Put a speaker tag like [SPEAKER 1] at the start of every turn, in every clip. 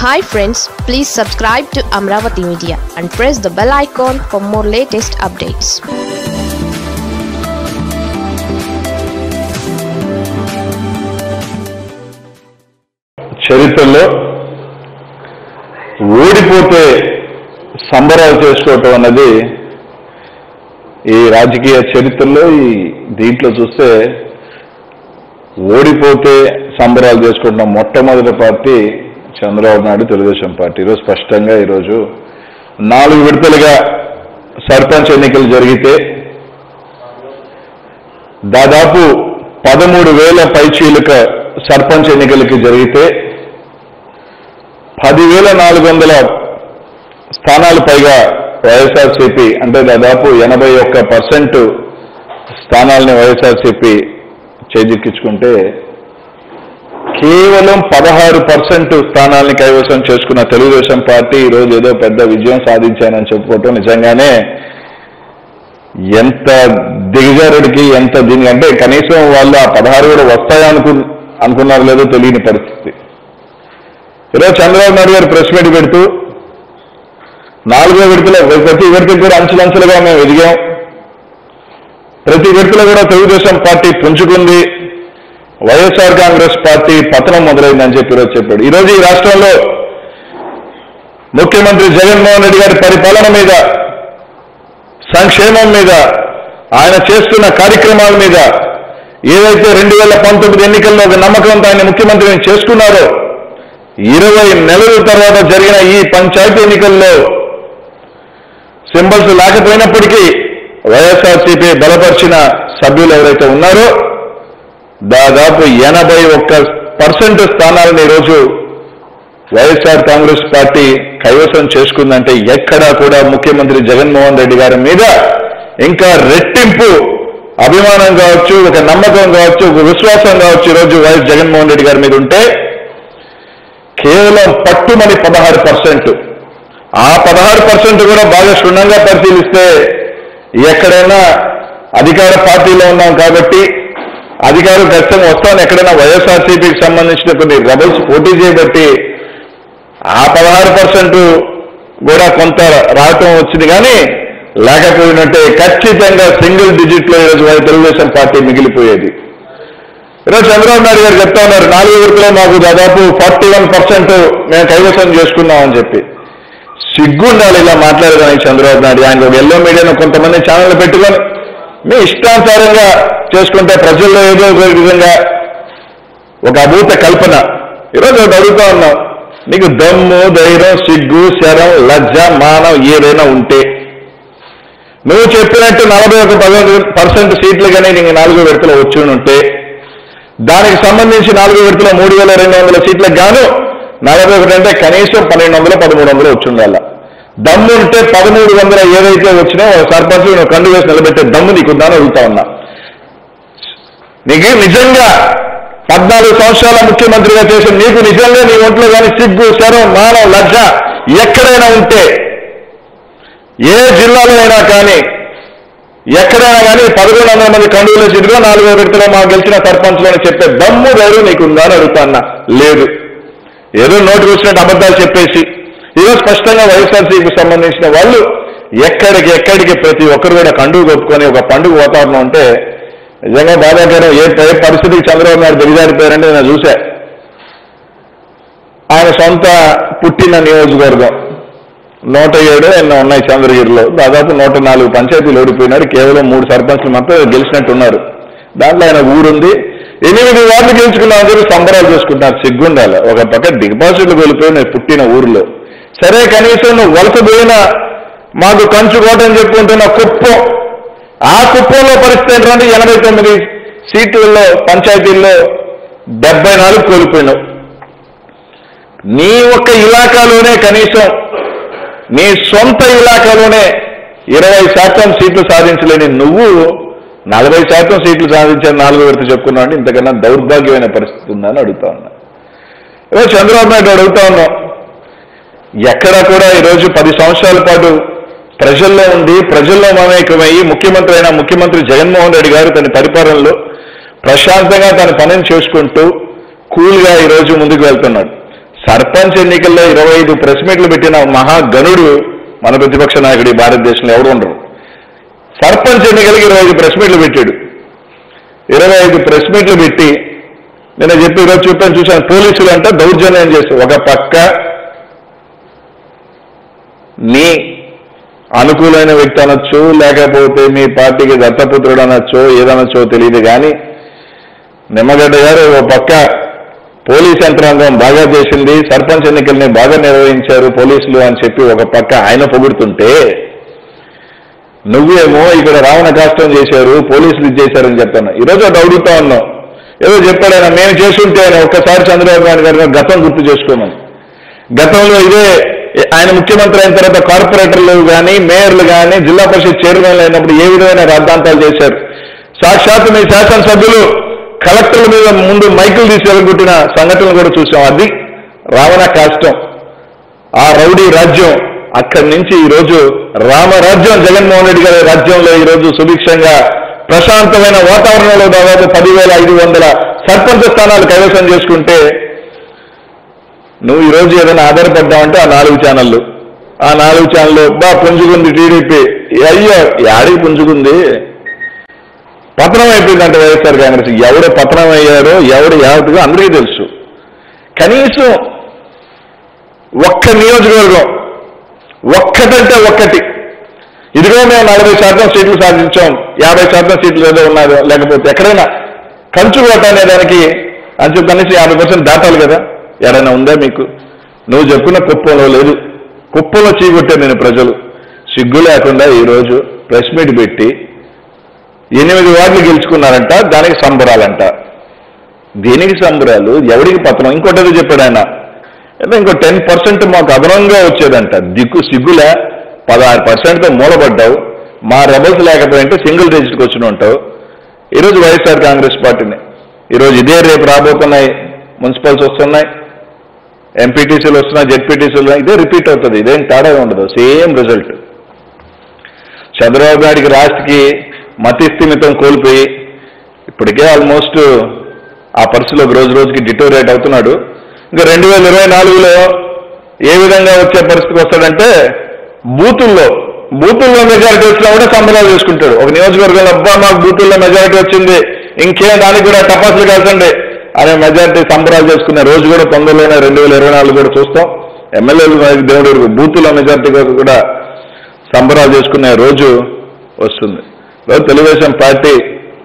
[SPEAKER 1] Hi friends, please subscribe to Amravati Media and press the bell icon for more latest updates.
[SPEAKER 2] చరిత్రలో ఓడిపోతే సంబరాలు చేసుకోవటం అన్నది ఈ రాజకీయ చరిత్రలో దీంట్లో చూస్తే ఓడిపోతే సంబరాలు చేసుకోవడం మొట్టమొదటి పార్టీ చంద్రబాబు నాయుడు తెలుగుదేశం పార్టీ. ఈరోజు స్పష్టంగా ఈరోజు 4 విడతలుగా సర్పంచ్ ఎన్నికలు జరిగితే దాదాపు 13,000 పైచీలుక సర్పంచ్ ఎన్నికలకి జరిగితే 10,400 స్థానాలు పైగా వైఎస్ఆర్సీపీ అంటే దాదాపు 81% స్థానాలని వైఎస్ఆర్సీపీ చేజిక్కించుకుంటే కేవలం 16% స్థానాలని కైవసం చేసుకున్న తెలుగుదేశం పార్టీ ఈరోజు ఏదో పెద్ద విజయం సాధించానని చెప్పుకోవటం నిజంగానే ఎంత దిగజారుడికి ఎంత దీనికి అంటే కనీసం వాళ్ళు ఆ 16 కూడా వస్తాయా అనుకున్నారు లేదో తెలియని పరిస్థితి. ఈరోజు చంద్రబాబు నాయుడు గారు ప్రెస్ మీట్ పెడుతూ 4వ విడతలో ప్రతి విడతకు కూడా అంచెలంచెలుగా మేము ఎదిగాం, ప్రతి విడతలో కూడా తెలుగుదేశం పార్టీ పుంజుకుంది, వైఎస్ఆర్ కాంగ్రెస్ పార్టీ పతనం మొదలైందని చెప్పి ఈరోజు చెప్పాడు. ఈరోజు ఈ రాష్ట్రంలో ముఖ్యమంత్రి జగన్మోహన్ రెడ్డి గారి పరిపాలన మీద, సంక్షేమం మీద, ఆయన చేస్తున్న కార్యక్రమాల మీద ఏదైతే 2019 ఎన్నికల్లో ఒక నమ్మకంతో ఆయన ముఖ్యమంత్రిని చేసుకున్నారో 20 నెలల తర్వాత జరిగిన ఈ పంచాయతీ ఎన్నికల్లో సింబల్స్ లేకపోయినప్పటికీ వైఎస్ఆర్సీపీ బలపరిచిన సభ్యులు ఎవరైతే ఉన్నారో దాదాపు 81% స్థానాలను ఈరోజు వైఎస్ఆర్ కాంగ్రెస్ పార్టీ కైవసం చేసుకుందంటే ఎక్కడా కూడా ముఖ్యమంత్రి జగన్మోహన్ రెడ్డి గారి మీద ఇంకా రెట్టింపు అభిమానం కావచ్చు, ఒక నమ్మకం కావచ్చు, ఒక విశ్వాసం కావచ్చు ఈరోజు వైఎస్ జగన్మోహన్ రెడ్డి గారి మీద ఉంటే కేవలం పట్టుమని 16%. ఆ 16% కూడా బాగా క్షుణ్ణంగా పరిశీలిస్తే ఎక్కడైనా అధికార పార్టీలో ఉన్నాం కాబట్టి అధికారం ఖచ్చితంగా వస్తాను, ఎక్కడైనా వైఎస్ఆర్సీపీకి సంబంధించిన కొన్ని రెబల్స్ పోటీ చేయబట్టి ఆ 16% కూడా కొంత రావటం వచ్చింది, కానీ లేకపోయినట్టే ఖచ్చితంగా సింగిల్ డిజిట్లో ఈరోజు తెలుగుదేశం పార్టీ మిగిలిపోయేది. ఈరోజు చంద్రబాబు నాయుడు గారు చెప్తా ఉన్నారు 4 విడతలో మాకు దాదాపు 41% మేము కైవసం చేసుకున్నామని చెప్పి. సిగ్గుండాలి ఇలా మాట్లాడడానికి చంద్రబాబు నాయుడు. ఆయన ఎల్లో మీడియాను కొంతమంది ఛానళ్ళు పెట్టుకొని మీ ఇష్టానుసారంగా చేసుకుంటే ప్రజల్లో ఏదో ఒక విధంగా ఒక అభూత కల్పన. ఈరోజు ఒకటి అడుగుతా ఉన్నాం, నీకు దమ్ము, ధైర్యం, సిగ్గు, శరం, లజ్జ, మానం ఏదైనా ఉంటే నువ్వు చెప్పినట్టు 41% సీట్లు కానీ నీకు 4వ విడతలో వచ్చి ఉంటే దానికి సంబంధించి 4వ విడతలో 3,200 సీట్లకు గాను 41 అంటే కనీసం 1,200, 1,300 వచ్చి ఉండాల. దమ్ము ఉంటే 1,300 ఏదైతే వచ్చినా సర్పంచ్ నువ్వు కండు వేసి నిలబెట్టే దమ్ము నీకుందాని అడుగుతా ఉన్నా. నీకు నిజంగా 14 సంవత్సరాల ముఖ్యమంత్రిగా చేసి నీకు నిజంగా నీ ఒంట్లో కానీ సిగ్గు, శరం, మానం, లజ్జ ఎక్కడైనా ఉంటే ఏ జిల్లాలో అయినా కానీ ఎక్కడైనా కానీ 1,100 మంది కండువులు చిరుగా 4వ విడతలో మాకు గెలిచిన సర్పంచ్లు అని చెప్పే దమ్ము ధైర్యం నీకుందా అని అడుగుతా అన్నా. లేదు, ఏదో నోటికి వచ్చినట్టు అబద్ధాలు చెప్పేసి ఈరోజు స్పష్టంగా వైఎస్ఆర్సీకి సంబంధించిన వాళ్ళు ఎక్కడికి ప్రతి ఒక్కరు కూడా కండువు కొట్టుకొని ఒక పండుగ వాతావరణం ఉంటే నిజంగా బాధాకరం. ఏ పరిస్థితికి చంద్రబాబు నాయుడు దిగజారిపోయారంటే నేను చూశా. ఆయన సొంత పుట్టిన నియోజకవర్గం 107 ఎన్నో ఉన్నాయి చంద్రగిరిలో, దాదాపు 104 పంచాయతీలు ఓడిపోయినాడు, కేవలం 3 సర్పంచ్లు మాత్రం గెలిచినట్టున్నారు. దాంట్లో ఆయన ఊరుంది, 8 వార్డులు గెలుచుకున్నామని చెప్పి సంబరాలు చేసుకుంటున్నారు. సిగ్గుండాలి. ఒక పక్క డిపాజిట్లు కోల్పోయి పుట్టిన ఊరిలో సరే కనీసం నువ్వు వలస పోయినా మాకు కంచుకోట అని చెప్పుకుంటున్న కుప్పం, ఆ కుప్పంలో పరిస్థితి ఏంటంటే 89 సీట్లలో పంచాయతీల్లో 74 కోల్పోయినావు. నీ ఒక్క ఇలాకాలోనే కనీసం నీ సొంత ఇలాకాలోనే 20% సీట్లు సాధించలేని నువ్వు 40% సీట్లు సాధించారు 4వ విడత చెప్పుకున్నావు అంటే ఇంతకన్నా దౌర్భాగ్యమైన పరిస్థితి ఉందని అడుగుతా ఉన్నా. ఈరోజు చంద్రబాబు నాయుడు అడుగుతా ఉన్నాం, ఎక్కడ కూడా ఈరోజు 10 సంవత్సరాల పాటు ప్రజల్లో ఉండి ప్రజల్లో మమేకమయ్యి ముఖ్యమంత్రి అయిన ముఖ్యమంత్రి జగన్మోహన్ రెడ్డి గారు తన పరిపాలనలో ప్రశాంతంగా తన పనిని చేసుకుంటూ కూల్గా ఈరోజు ముందుకు వెళ్తున్నాడు. సర్పంచ్ ఎన్నికల్లో 25 ప్రెస్ మీట్లు పెట్టిన మహాగణుడు మన ప్రతిపక్ష నాయకుడు ఈ భారతదేశంలో ఎవరు ఉండరు. సర్పంచ్ ఎన్నికలకి 25 ప్రెస్ మీట్లు పెట్టాడు. 25 ప్రెస్ మీట్లు పెట్టి నేను చెప్పి ఈరోజు చూశాను, పోలీసులు అంటే దౌర్జన్యం చేస్తారు. ఒక పక్క నీ అనుకూలమైన వ్యక్తి అనొచ్చు, లేకపోతే మీ పార్టీకి దత్తపుత్రుడు అనొచ్చో ఏదనొచ్చో తెలియదు, కానీ నిమ్మగడ్డ గారు ఓ పక్క పోలీస్ యంత్రాంగం బాగా చేసింది, సర్పంచ్ ఎన్నికల్ని బాగా నిర్వహించారు పోలీసులు అని చెప్పి ఒక పక్క ఆయన పొగుడుతుంటే, నువ్వేమో ఇక్కడ రావణ కాష్టం చేశారు, పోలీసులు ఇది చేశారని చెప్తాను. ఈరోజు అది అడుగుతా ఉన్నాం. ఏదో చెప్పాడు ఆయన, మేము చేసుంటే ఆయన ఒక్కసారి చంద్రబాబు నాయుడు గారు గతం గుర్తు చేసుకోమని. గతంలో ఇదే ఆయన ముఖ్యమంత్రి అయిన తర్వాత కార్పొరేటర్లు కానీ మేయర్లు కానీ జిల్లా పరిషత్ చైర్మన్లు అయినప్పుడు ఏ విధమైన రాద్ధాంతాలు చేశారు. సాక్షాత్తు మీ శాసనసభ్యులు కలెక్టర్ల మీద ముందు మైకులు తీసి ఎరగొట్టిన సంఘటనలు కూడా చూసాం. అది రావణ కాష్టం, ఆ రౌడీ రాజ్యం. అక్కడి నుంచి ఈరోజు రామరాజ్యం, జగన్మోహన్ రెడ్డి గారి రాజ్యంలో ఈరోజు సుభిక్షంగా ప్రశాంతమైన వాతావరణంలో దాదాపు 10,500 సర్పంచ్ స్థానాలు కైవసం చేసుకుంటే, నువ్వు ఈరోజు ఏదైనా ఆధారపడ్డావంటే ఆ 4 ఛానళ్ళు, ఆ 4 ఛానళ్ళు పుంజుకుంది టీడీపీ. అయ్యో యాడికి పుంజుకుంది? పతనం అయిపోయిందంటే వైఎస్ఆర్ కాంగ్రెస్. ఎవడు పతనం అయ్యారో ఎవడు యావత్తుగా అందరికీ తెలుసు. కనీసం ఒక్క నియోజకవర్గం ఒక్కటంటే ఒక్కటి, ఇదిగో మేము 40% సీట్లు సాధించాం, 50% సీట్లు ఏదో ఉన్నారు, లేకపోతే ఎక్కడైనా కంచుకోట అనే దానికి అని చెప్పి కనీసం 50% దాటాలి కదా. ఎక్కడైనా ఉందా మీకు? నువ్వు చెప్పుకున్న కుప్పంలో లేదు. కుప్పంలో చీకొట్టే నేను ప్రజలు సిగ్గు లేకుండా ఈరోజు ప్రెస్ మీట్ పెట్టి 8 వార్డులు గెలుచుకున్నారంట, దానికి సంబరాలంట. దేనికి సంబరాలు? ఎవడికి పతనం? ఇంకోటేదో చెప్పాడు ఆయన, అంటే ఇంకో 10% మాకు అదనంగా వచ్చేదంట. సిగ్గులే, 16%తో మూలపడ్డావు. మా రెబల్స్ లేకపోయింటే సింగిల్ డిజిట్కి వచ్చిన ఉంటావు. ఈరోజు వైఎస్ఆర్ కాంగ్రెస్ పార్టీని ఈరోజు ఇదే రేపు రాబోతున్నాయి, మున్సిపల్స్ వస్తున్నాయి, ఎంపీటీసీలు వస్తున్నాయి, జెడ్పీటీసీలు, ఇదే రిపీట్ అవుతుంది. ఇదేం తేడా ఉండదు, సేమ్ రిజల్ట్. చంద్రబాబు నాయుడికి రాష్ట్రకి మతిస్థిమితం కోల్పోయి ఇప్పటికే ఆల్మోస్ట్ ఆ పరిస్థితిలో రోజు రోజుకి డిటోరేట్ అవుతున్నాడు. ఇంకా 2024లో ఏ విధంగా వచ్చే పరిస్థితికి వస్తాడంటే, బూతుల్లో మెజారిటీ వచ్చినా కూడా సంబరాలు చేసుకుంటాడు. ఒక నియోజకవర్గంలో అబ్బా మాకు బూతుల్లో మెజారిటీ వచ్చింది, ఇంకేం దానికి కూడా టపాసులు కాల్చండి అనే మెజారిటీ సంబరాలు చేసుకునే రోజు కూడా తొందరలోనే 2024 కూడా చూస్తాం. ఎమ్మెల్యేలు దేవుడు బూతుల్లో మెజారిటీ కూడా సంబరాలు చేసుకునే రోజు వస్తుంది. రోజు తెలుగుదేశం పార్టీ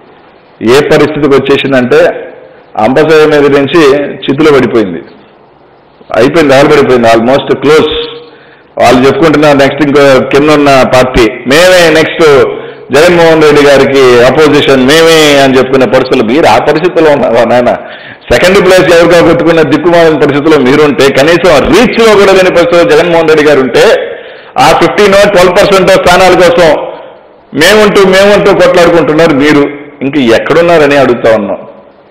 [SPEAKER 2] ఏ పరిస్థితికి వచ్చేసిందంటే, అంబసాయ మీద నుంచి చిత్తులు పడిపోయింది, అయిపోయింది, ఆల్పడిపోయింది, ఆల్మోస్ట్ క్లోజ్. వాళ్ళు చెప్పుకుంటున్నారు నెక్స్ట్ ఇంకో కింద ఉన్న పార్టీ మేమే, నెక్స్ట్ జగన్మోహన్ రెడ్డి గారికి అపోజిషన్ మేమే అని చెప్పుకునే పరిస్థితులు. మీరు ఆ పరిస్థితుల్లో ఉన్నారా నాయన? సెకండ్ ప్లేస్ ఎవరిగా కొట్టుకున్న దిక్కుమాలిన పరిస్థితుల్లో మీరుంటే, కనీసం రీచ్లో కూడా లేని పరిస్థితుల్లో జగన్మోహన్ రెడ్డి గారు ఉంటే, ఆ 15-12% స్థానాల కోసం మేముంటూ కొట్లాడుకుంటున్నారు. మీరు ఇంక ఎక్కడున్నారని అడుగుతా ఉన్నాం.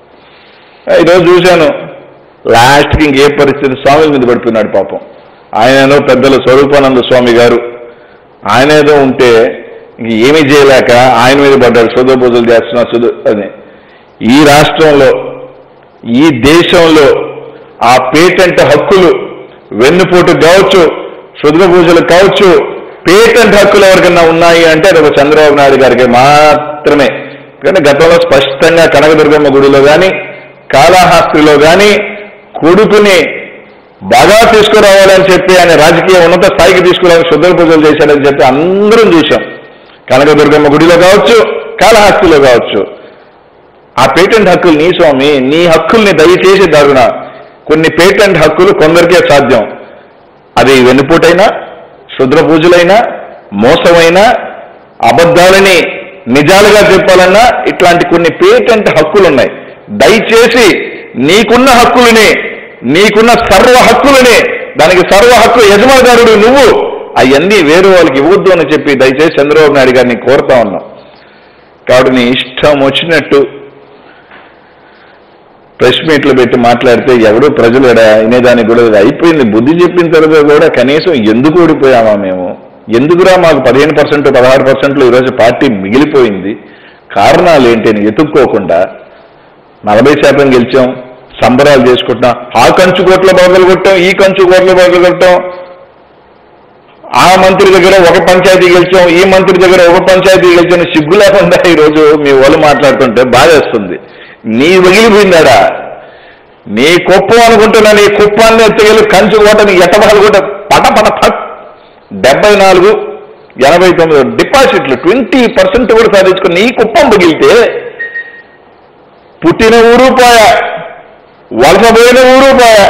[SPEAKER 2] ఈరోజు చూశాను, లాస్ట్కి ఇంకే పరిస్థితి, స్వామి మీద పడిపోయినాడు పాపం. ఆయనేదో పెద్దలు స్వరూపానంద స్వామి గారు, ఆయనేదో ఉంటే ఇంక ఏమీ చేయలేక ఆయన మీద పడ్డాడు, శుద్ధ పూజలు చేస్తున్నా అని. ఈ రాష్ట్రంలో, ఈ దేశంలో ఆ పేటెంట్ హక్కులు వెన్నుపోటు కావచ్చు, శుద్ధ పూజలు కావచ్చు, పేటెంట్ హక్కులు ఎవరికన్నా ఉన్నాయి అంటే అది ఒక చంద్రబాబు నాయుడు గారికి మాత్రమే. కానీ గతంలో స్పష్టంగా కనకదుర్గమ్మ గుడిలో కానీ కాళహస్తిలో కానీ కొడుకుని బాగా తీసుకురావాలని చెప్పి ఆయన రాజకీయ ఉన్నత స్థాయికి తీసుకురావాలని శుద్ధ పూజలు చేశాడని చెప్పి అందరం చూశాం. కనకదుర్గమ్మ గుడిలో కావచ్చు, కాళహస్తిలో కావచ్చు. ఆ పేటెంట్ హక్కులు నీ స్వామి, నీ హక్కుల్ని దయచేసి దారుణ. కొన్ని పేటెంట్ హక్కులు కొందరికే సాధ్యం. అది వెన్నుపోటైనా, శుద్ర పూజలైనా, మోసమైనా, అబద్ధాలని నిజాలుగా చెప్పాలన్నా ఇట్లాంటి కొన్ని పేటెంట్ హక్కులు ఉన్నాయి. దయచేసి నీకున్న హక్కులని, నీకున్న సర్వ హక్కులని, దానికి సర్వ హక్కు యజమానిదారుడు నువ్వు, అవన్నీ వేరే వాళ్ళకి ఇవ్వద్దు అని చెప్పి దయచేసి చంద్రబాబు నాయుడు గారిని కోరుతా ఉన్నాం. కాబట్టి నీ ఇష్టం వచ్చినట్టు ప్రెస్ మీట్లు పెట్టి మాట్లాడితే ఎవడో ప్రజలు వినేదానికి కూడా అయిపోయింది. బుద్ధి చెప్పిన తర్వాత కూడా కనీసం ఎందుకు ఓడిపోయామా మేము, ఎందుకురా మాకు 15%, 16% ఈరోజు పార్టీ మిగిలిపోయింది, కారణాలు ఏంటి అని ఎత్తుక్కోకుండా 40% గెలిచాం, సంబరాలు చేసుకుంటున్నాం. ఆ కంచు కోట్ల బదులు కొట్టాం, ఈ కంచు కోట్ల బదులు కొట్టాం, ఆ మంత్రి దగ్గర ఒక పంచాయతీ గెలిచాం, ఈ మంత్రి దగ్గర ఒక పంచాయతీ గెలిచాం. సిగ్గు లేకుండా ఈరోజు మీ వాళ్ళు మాట్లాడుతుంటే బాధేస్తుంది. నీ వగిలిపోయిందాడా? నీ కుప్పం అనుకుంటున్నా, నీ కుప్పాన్ని ఎత్తగలి కంచు కోటని ఎట్టబాలు కూడా పట 74, 89 డిపాజిట్లు 20% కూడా సాధించుకుని నీ కుప్పం పగిలితే పుట్టిన ఊరు పోయా, వలసపోయిన ఊరు పోయా,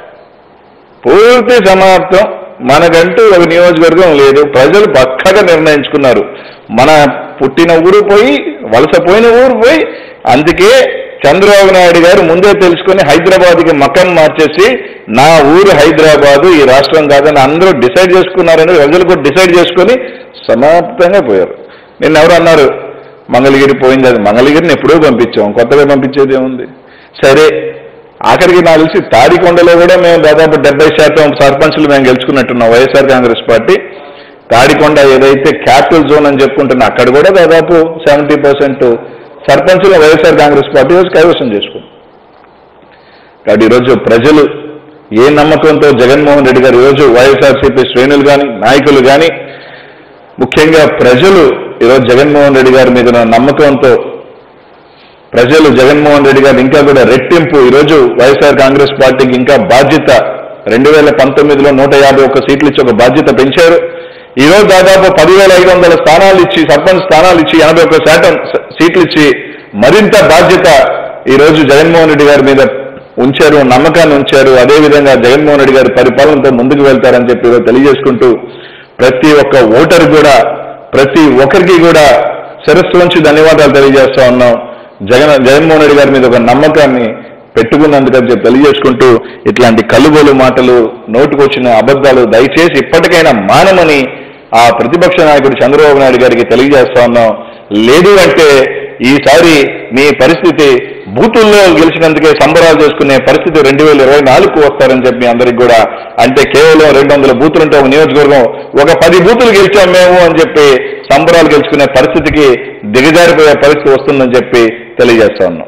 [SPEAKER 2] పూర్తి సమాప్తం. మనకంటూ ఒక నియోజకవర్గం లేదు. ప్రజలు పక్కగా నిర్ణయించుకున్నారు. మన పుట్టిన ఊరు పోయి, వలసపోయిన ఊరు పోయి. అందుకే చంద్రబాబు నాయుడు గారు ముందే తెలుసుకుని హైదరాబాద్కి మకం మార్చేసి నా ఊరు హైదరాబాదు, ఈ రాష్ట్రం కాదని అందరూ డిసైడ్ చేసుకున్నారని ప్రజలు కూడా డిసైడ్ చేసుకుని సమాప్తంగా పోయారు. నిన్న ఎవరు అన్నారు మంగళగిరి పోయింది, అది మంగళగిరిని ఎప్పుడూ పంపించాం, కొత్తగా పంపించేది ఏముంది? సరే, ఆఖరికి నాకు తెలిసి తాడికొండలో కూడా మేము దాదాపు 70% సర్పంచ్లు మేము గెలుచుకున్నట్టున్నాం వైఎస్ఆర్ కాంగ్రెస్ పార్టీ. తాడికొండ ఏదైతే క్యాపిటల్ జోన్ అని చెప్పుకుంటున్నా అక్కడ కూడా దాదాపు 70% సర్పంచ్లు వైఎస్ఆర్ కాంగ్రెస్ పార్టీ రోజు కైవసం చేసుకుంది. కాబట్టి ఈరోజు ప్రజలు ఏ నమ్మకంతో జగన్మోహన్ రెడ్డి గారు ఈరోజు వైఎస్ఆర్సీపీ శ్రేణులు కానీ నాయకులు కానీ ముఖ్యంగా ప్రజలు ఈరోజు జగన్మోహన్ రెడ్డి గారి మీద నమ్మకంతో ప్రజలు జగన్మోహన్ రెడ్డి గారు ఇంకా కూడా రెట్టింపు ఈరోజు వైఎస్ఆర్ కాంగ్రెస్ పార్టీకి ఇంకా బాధ్యత 2019లో 151 సీట్లు ఇచ్చి ఒక బాధ్యత పెంచారు. ఈరోజు దాదాపు 10,500 స్థానాలు ఇచ్చి, సర్పంచ్ స్థానాలు ఇచ్చి, 81% సీట్లు ఇచ్చి మరింత బాధ్యత ఈరోజు జగన్మోహన్ రెడ్డి గారి మీద ఉంచారు, నమ్మకాన్ని ఉంచారు. అదేవిధంగా జగన్మోహన్ రెడ్డి గారి పరిపాలనతో ముందుకు వెళ్తారని చెప్పి ఈరోజు తెలియజేసుకుంటూ ప్రతి ఒక్క ఓటరు కూడా, ప్రతి ఒక్కరికి కూడా శిరస్సు నుంచి ధన్యవాదాలు తెలియజేస్తా ఉన్నాం. జగన్మోహన్ రెడ్డి గారి మీద ఒక నమ్మకాన్ని పెట్టుకున్నందుకని చెప్పి తెలియజేసుకుంటూ ఇట్లాంటి కలుబోలు మాటలు, నోటుకొచ్చిన అబద్ధాలు దయచేసి ఇప్పటికైనా మానమని ఆ ప్రతిపక్ష నాయకుడు చంద్రబాబు నాయుడు గారికి తెలియజేస్తా ఉన్నాం. లేదు అంటే ఈసారి మీ పరిస్థితి బూతుల్లో గెలిచినందుకే సంబరాలు చేసుకునే పరిస్థితి 2024కు వస్తారని చెప్పి అందరికి కూడా, అంటే కేవలం 200 బూతులు ఉంటే ఒక నియోజకవర్గం ఒక 10 బూతులు గెలిచాం మేము అని చెప్పి సంబరాలు గెలుచుకునే పరిస్థితికి దిగజారిపోయే పరిస్థితి వస్తుందని చెప్పి తెలియజేస్తా ఉన్నాం.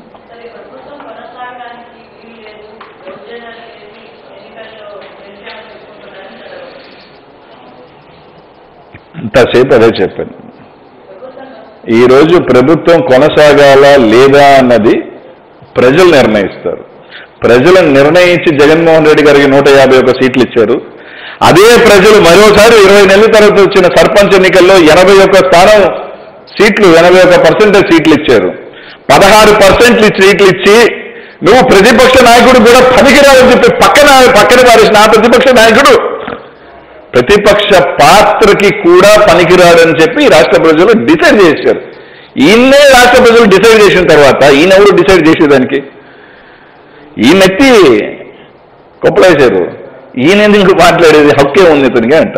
[SPEAKER 2] ఇంతసేపు అదే చెప్పాను. ఈరోజు ప్రభుత్వం కొనసాగాల లేదా అన్నది ప్రజలు నిర్ణయిస్తారు. ప్రజలను నిర్ణయించి జగన్మోహన్ రెడ్డి గారికి 151 సీట్లు ఇచ్చారు. అదే ప్రజలు మరోసారి 20 నెలల తర్వాత వచ్చిన సర్పంచ్ ఎన్నికల్లో 81 సీట్లు 81% సీట్లు ఇచ్చారు. 16% సీట్లు ఇచ్చి నువ్వు ప్రతిపక్ష నాయకుడు కూడా పనికిరాదని చెప్పి పక్కన పారేసిన ఆ ప్రతిపక్ష నాయకుడు ప్రతిపక్ష పాత్రకి కూడా పనికిరాడని చెప్పి రాష్ట్ర ప్రజలు డిసైడ్ చేశారు. ఈయన్నే రాష్ట్ర ప్రజలు డిసైడ్ చేసిన తర్వాత ఈయనెవరు డిసైడ్ చేసేదానికి? ఈయనెత్తి కొప్పలేశారు. ఈయన ఎందుకు మాట్లాడేది? హక్కే ఉంది ఇతనికి అంట.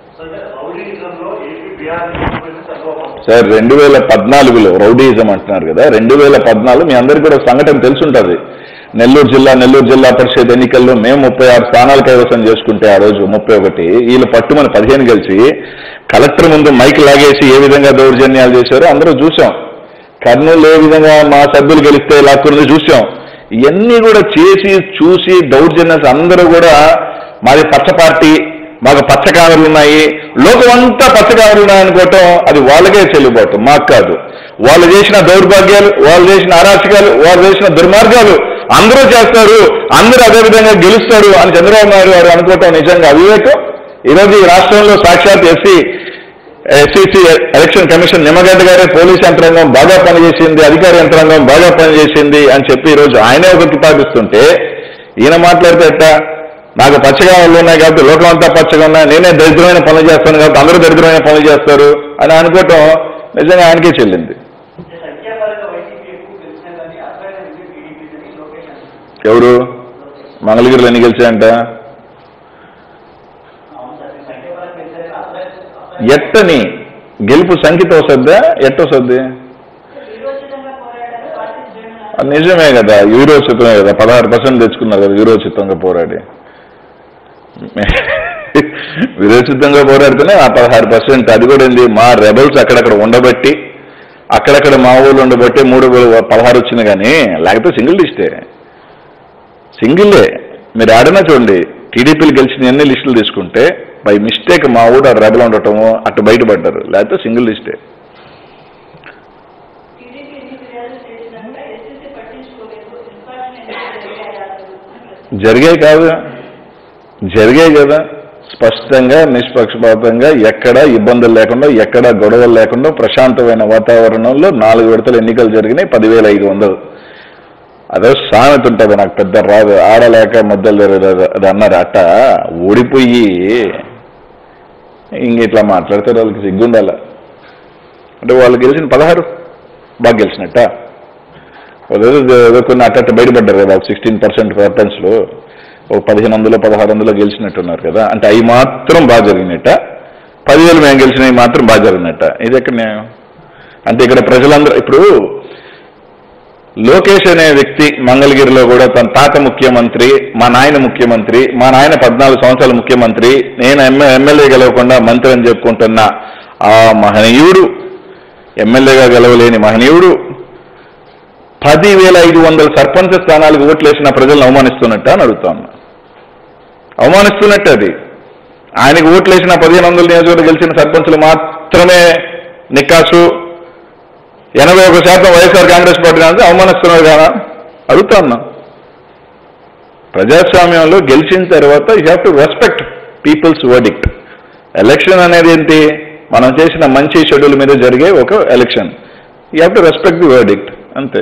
[SPEAKER 2] సార్ 2014లో రౌడీయిజం అంటున్నారు కదా, 2014 మీ అందరికీ కూడా సంఘటన తెలుసుంటుంది. నెల్లూరు జిల్లా పరిషత్ ఎన్నికల్లో మేము 36 స్థానాలు కైవసం చేసుకుంటే ఆ రోజు 31 వీళ్ళు పట్టుమని 15 గెలిచి కలెక్టర్ ముందు మైక్ లాగేసి ఏ విధంగా దౌర్జన్యాలు చేశారో అందరూ చూసాం. కర్నూలు ఏ విధంగా మా సభ్యులు గెలిస్తే లాక్కున్నది చూసాం. ఇవన్నీ కూడా చేసి చూసి దౌర్జన్యాలు అందరూ కూడా మాది పచ్చ పార్టీ, మాకు పచ్చ కామెర్లు ఉన్నాయి, లోకం అంతా పచ్చ కామెర్లు ఉన్నాయనుకోవటం అది వాళ్ళకే చెల్లుబాటు, మాకు కాదు. వాళ్ళు చేసిన దౌర్భాగ్యాలు, వాళ్ళు చేసిన అరాచకాలు, వాళ్ళు చేసిన దుర్మార్గాలు అందరూ చేస్తారు, అందరూ అదేవిధంగా గెలుస్తారు అని చంద్రబాబు నాయుడు గారు అనుకోవటం నిజంగా అవివేకం. ఈరోజు ఈ రాష్ట్రంలో సాక్షాత్ ఎస్సీసీ ఎలక్షన్ కమిషన్ నిమ్మగడ్డ గారే పోలీస్ యంత్రాంగం బాగా పనిచేసింది, అధికార యంత్రాంగం బాగా పనిచేసింది అని చెప్పి ఈరోజు ఆయనే ఒక కితాబిస్తుంటే ఈయన మాట్లాడితే ఎట్టా? నాకు పచ్చగా ఉన్నాయి కాబట్టి లోకం అంతా పచ్చగా ఉన్నాయి, నేనే దరిద్రమైన పనులు చేస్తాను కాబట్టి అందరూ దరిద్రమైన పనులు చేస్తారు అని అనుకోవటం నిజంగా ఆయనకే చెల్లింది. ఎవరు మంగళగిరిలో ఎన్ని గెలిచాయంట? ఎట్టని గెలుపు సంఖ్యతో వస్తుందా ఎట్టొస్తుంది? నిజమే కదా, యూరోచితమే కదా, 16% తెచ్చుకున్నారు కదా యూరోచితంగా పోరాడి. విరోచితంగా పోరాడితేనే ఆ 16%. అది కూడా ఏంది, మా రెబల్స్ అక్కడక్కడ ఉండబట్టి, అక్కడక్కడ మా ఊళ్ళు ఉండబట్టి 16 వచ్చింది, కానీ లేకపోతే సింగిల్ లిస్టే. సింగిల్లే. మీరు ఆడినా చూడండి, టీడీపీలు గెలిచిన ఎన్ని లిస్టులు తీసుకుంటే బై మిస్టేక్ మా ఊరు రెబల్ ఉండటము అటు బయటపడ్డారు, లేకపోతే సింగిల్ లిస్టే. జరిగాయి కాదు, జరిగాయి కదా, స్పష్టంగా నిష్పక్షపాతంగా ఎక్కడా ఇబ్బందులు లేకుండా ఎక్కడా గొడవలు లేకుండా ప్రశాంతమైన వాతావరణంలో 4 విడతలు ఎన్నికలు జరిగినాయి. 10,500. అదే సామెత ఉంటుంది, నాకు పెద్ద రాదు, ఆడలేక మధ్యలో అది అన్నారు. అట్ట ఓడిపోయి ఇంక ఇట్లా మాట్లాడతారు, వాళ్ళకి సిగ్గుండాల. అంటే వాళ్ళు గెలిచిన 16 బాగా గెలిచినట్ట. ఏదో కొన్ని అట్ట బయటపడ్డారు కదా, 16% ప్రిఫరెన్స్లో, 1500 1600 గెలిచినట్టున్నారు కదా. అంటే అవి మాత్రం బాగా జరిగినట్ట, 10,000 మేము గెలిచినవి మాత్రం బాగా జరిగినట్ట. ఇది ఎక్కడ న్యాయం? అంటే ఇక్కడ ప్రజలందరూ, ఇప్పుడు లోకేష్ అనే వ్యక్తి మంగళగిరిలో కూడా తన తాత ముఖ్యమంత్రి, మా నాయన ముఖ్యమంత్రి, మా నాయన 14 సంవత్సరాల ముఖ్యమంత్రి, నేను ఎమ్మెల్యే గెలవకుండా మంత్రి అని చెప్పుకుంటున్న ఆ మహనీయుడు, ఎమ్మెల్యేగా గెలవలేని మహనీయుడు 10,500 సర్పంచ్ స్థానాలకు ఓట్లేసిన ప్రజలను అవమానిస్తున్నట్ట అని అడుగుతాను. అవమానిస్తున్నట్టు అది. ఆయనకు ఓట్లేసిన 1,500 నియోజకవర్గం గెలిచిన సర్పంచులు మాత్రమే నిక్కాసు, 81% వైఎస్ఆర్ కాంగ్రెస్ పార్టీ అంటే అవమానిస్తున్నారు కదా అడుగుతా ఉన్నా. ప్రజాస్వామ్యంలో గెలిచిన తర్వాత you have to respect people's verdict. Election అనేది ఏంటి? మనం చేసిన మంచి షెడ్యూల్ మీద జరిగే ఒక election. You have to respect the verdict, అంతే.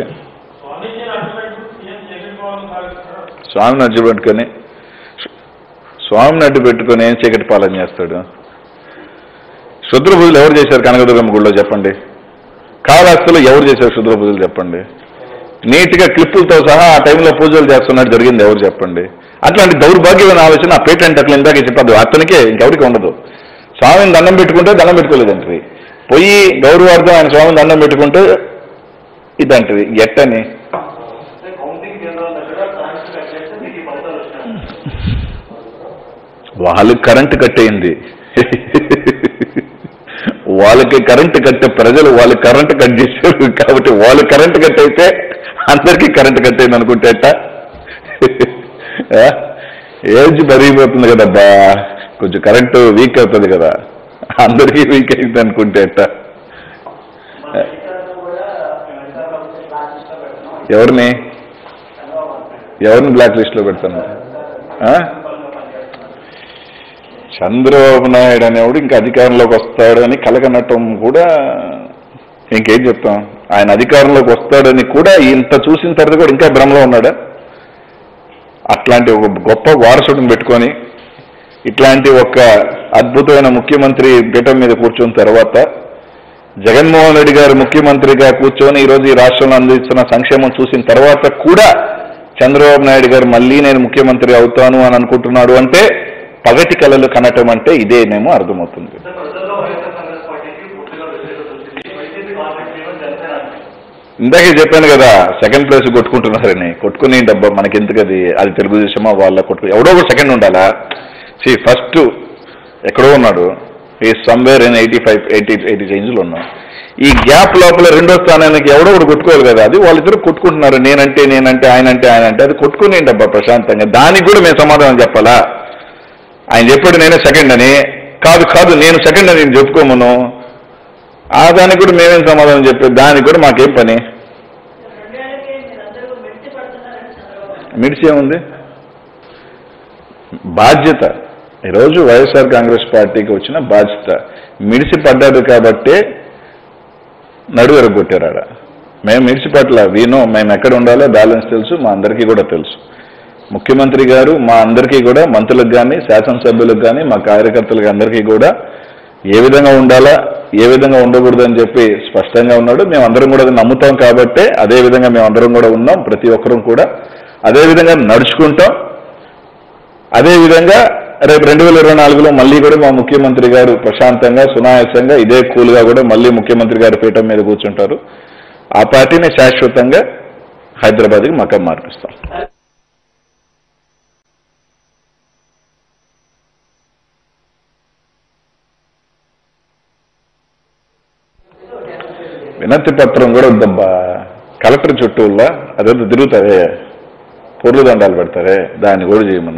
[SPEAKER 2] స్వామిని అడ్డు పెట్టుకొని ఏం చీకటి పాలన చేస్తాడు? శుద్ర పూజలు ఎవరు చేశారు కనకదుర్గమ్మ గుడిలో చెప్పండి? కాళహస్తిలో ఎవరు చేశారు శుద్ర పూజలు చెప్పండి? నీట్గా క్లిప్పులతో సహా ఆ టైంలో పూజలు చేస్తున్నట్టు జరిగింది ఎవరు చెప్పండి? అట్లాంటి దౌర్భాగ్యమైన ఆలోచన ఆ పేటెంట్ అట్లా ఇందాకే చెప్పదు, అతనికే, ఇంకెవరికి ఉండదు. స్వామిని దండం పెట్టుకుంటే దండం పెట్టుకోలేదంటది, పోయి గౌరవార్థం ఆయన స్వామిని దండం పెట్టుకుంటే ఇదంటది. ఎట్టని వాళ్ళకి కరెంటు కట్టయింది, వాళ్ళకి కరెంటు కట్టే ప్రజలు వాళ్ళు కరెంటు కట్ చేశారు కాబట్టి వాళ్ళు కరెంటు కట్ అయితే అందరికీ కరెంటు కట్ అయింది అనుకుంటే ఏజ్ పెరిగిపోతుంది కదబ్బా, కొంచెం కరెంటు వీక్ అవుతుంది కదా, అందరికీ వీక్ అయింది అనుకుంటే ఎవరిని బ్లాక్ లిస్ట్ లో పెడతాను? చంద్రబాబు నాయుడు అనేవాడు ఇంకా అధికారంలోకి వస్తాడు అని కలగనటం కూడా ఇంకేం చెప్తాం. ఆయన అధికారంలోకి వస్తాడని కూడా ఇంత చూసిన తర్వాత కూడా ఇంకా భ్రమలో ఉన్నాడా? అట్లాంటి ఒక గొప్ప వారసుడిని పెట్టుకొని ఇట్లాంటి ఒక అద్భుతమైన ముఖ్యమంత్రి పీఠం మీద కూర్చున్న తర్వాత జగన్మోహన్ రెడ్డి గారు ముఖ్యమంత్రిగా కూర్చొని ఈరోజు ఈ రాష్ట్రంలో అందిస్తున్న సంక్షేమం చూసిన తర్వాత కూడా చంద్రబాబు నాయుడు గారు మళ్ళీ నేను ముఖ్యమంత్రి అవుతాను అని అనుకుంటున్నాడు అంటే పగటి కళలు కనటం అంటే ఇదేనేమో అర్థమవుతుంది. ఇందాకే చెప్పాను కదా, సెకండ్ ప్లేస్ కొట్టుకుంటున్నారని. కొట్టుకుని డబ్బా మనకెందుకు? అది తెలుగుదేశమా వాళ్ళ కొట్టుకు ఎవడో కూడా సెకండ్ ఉండాలా? ఫస్ట్ ఎక్కడో ఉన్నాడు, ఈ సమ్వేర్ ఇన్ 80 రేంజ్లో ఉన్నాం. ఈ గ్యాప్ లోపల రెండో స్థానానికి ఎవడో కూడా కొట్టుకోవాలి కదా. అది వాళ్ళిద్దరు కొట్టుకుంటున్నారు, నేనంటే ఆయనంటే అది కొట్టుకుని డబ్బా ప్రశాంతంగా. దానికి కూడా మేము సమాధానం చెప్పాలా? ఆయన చెప్పాడు నేనే సెకండ్ అని. కాదు నేను సెకండ్ అని నేను చెప్పుకోమను. ఆ దానికి కూడా మేమేం సమాధానం చెప్పేది? దానికి కూడా మాకేం పని? మిడిచేముంది? బాధ్యత ఈరోజు వైఎస్ఆర్ కాంగ్రెస్ పార్టీకి వచ్చిన బాధ్యత. మిడిసి పడ్డాడు కాబట్టే నడువు ఎరగొట్టారాడ. మేము మిడిసి పట్ల వీనో, మేము ఎక్కడ ఉండాలో బ్యాలెన్స్ తెలుసు, మా అందరికీ కూడా తెలుసు. ముఖ్యమంత్రి గారు మా అందరికీ కూడా, మంత్రులకు కానీ శాసనసభ్యులకు కానీ మా కార్యకర్తలకు అందరికీ కూడా ఏ విధంగా ఉండాలా, ఏ విధంగా ఉండకూడదని చెప్పి స్పష్టంగా ఉన్నాడు. మేమందరం కూడా నమ్ముతాం కాబట్టే అదే విధంగా మేమందరం కూడా ఉన్నాం. ప్రతి ఒక్కరూ కూడా అదే విధంగా నడుచుకుంటాం. అదేవిధంగా రేపు 2024లో మళ్ళీ కూడా మా ముఖ్యమంత్రి గారు ప్రశాంతంగా సునాయాసంగా ఇదే కూల్గా కూడా మళ్ళీ ముఖ్యమంత్రి గారి పీఠం మీద కూర్చుంటారు. ఆ పార్టీని శాశ్వతంగా హైదరాబాద్కి మకం మార్పిస్తాం. వినతి పత్రం కూడా వద్దబ్బా, కలెక్టర్ చుట్టూలా అదంతా తిరుగుతారే. పొర్లు దండాలు పెడతారే దాన్ని కూడా చేయమను,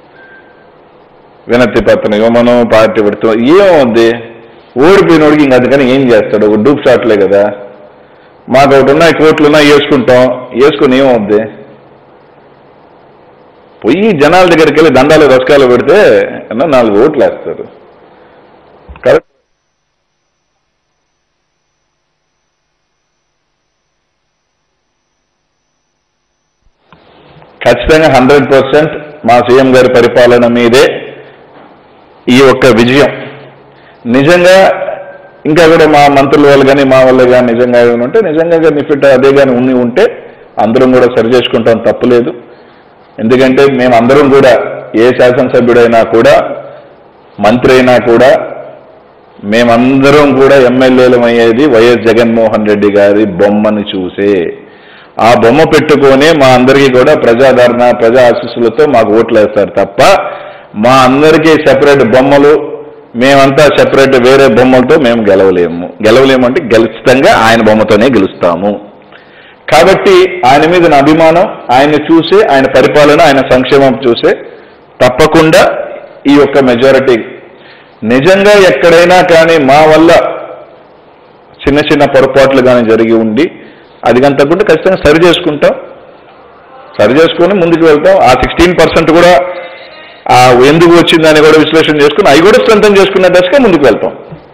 [SPEAKER 2] వినతి పత్రం ఇవ్వమను, పార్టీ పెడతాం. ఏమవుద్ది? ఓడిపోయినోడికి ఇంక అందుకని ఏం చేస్తాడు? ఒక డూప్ షాట్లే కదా. మాకు ఒకటి ఉన్నాయి, కోట్లు ఉన్నాయి, వేసుకుంటాం. వేసుకుని ఏమవుద్ది? పోయి జనాల దగ్గరికి వెళ్ళి దండాలు రసకాలు పెడితే 4 ఓట్లు వేస్తారు. కరెక్ట్. ఖచ్చితంగా 100% మా సీఎం గారి పరిపాలన మీదే ఈ ఒక్క విజయం. నిజంగా ఇంకా కూడా మా మంత్రుల వాళ్ళు కానీ మా వాళ్ళు కానీ నిజంగా ఉంటే నిజంగా బెనిఫిట్ అదే కానీ ఉంటే అందరం కూడా సరి చేసుకుంటాం, తప్పులేదు. ఎందుకంటే మేమందరం కూడా ఏ శాసనసభ్యుడైనా కూడా మంత్రి అయినా కూడా మేమందరం కూడా ఎమ్మెల్యేలం అయ్యేది వైఎస్ జగన్మోహన్ రెడ్డి గారి బొమ్మని చూసే. ఆ బొమ్మ పెట్టుకొని మా అందరికీ కూడా ప్రజాదరణ ప్రజా ఆశీస్సులతో మాకు ఓట్లు వేస్తారు తప్ప మా అందరికీ సెపరేట్ బొమ్మలు మేమంతా సెపరేట్ వేరే బొమ్మలతో మేము గెలవలేము అంటే ఖచ్చితంగా ఆయన బొమ్మతోనే గెలుస్తాము. కాబట్టి ఆయన మీద నా అభిమానం, ఆయన్ని చూసే, ఆయన పరిపాలన, ఆయన సంక్షేమం చూసే తప్పకుండా ఈ యొక్క మెజారిటీ. నిజంగా ఎక్కడైనా కానీ మా వల్ల చిన్న చిన్న పొరపాట్లు కానీ జరిగి ఉండి అది కానీ తగ్గుంటే ఖచ్చితంగా సరి చేసుకొని ముందుకు వెళ్తాం. ఆ 16% కూడా ఎందుకు వచ్చిందని కూడా విశ్లేషణ చేసుకుని అవి కూడా స్ట్రెంథన్ చేసుకునే దశగా ముందుకు వెళ్తాం.